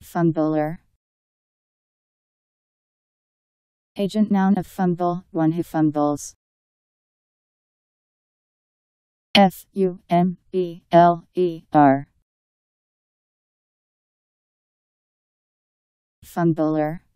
Fumbler. Agent noun of fumble, one who fumbles. F-U-M-B-L-E-R. Fumbler.